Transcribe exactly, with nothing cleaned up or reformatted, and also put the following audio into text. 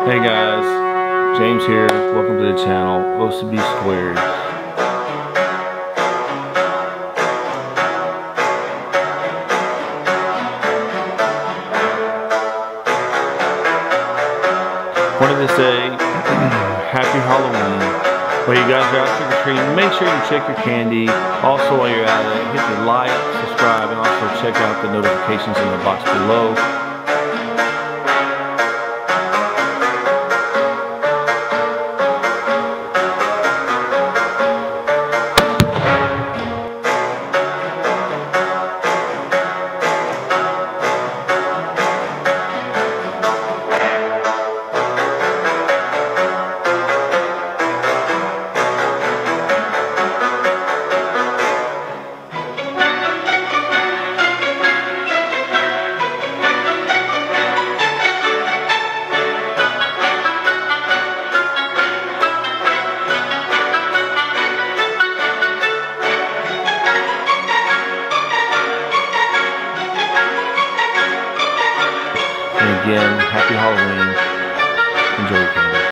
Hey guys, James here. Welcome to the channel, O C B Squared. Wanted to say Happy Halloween. While you guys are out trick-or-treating, make sure you check your candy. Also, while you're at it, hit the like, subscribe, and also check out the notifications in the box below. And again, happy Halloween. Enjoy your candy.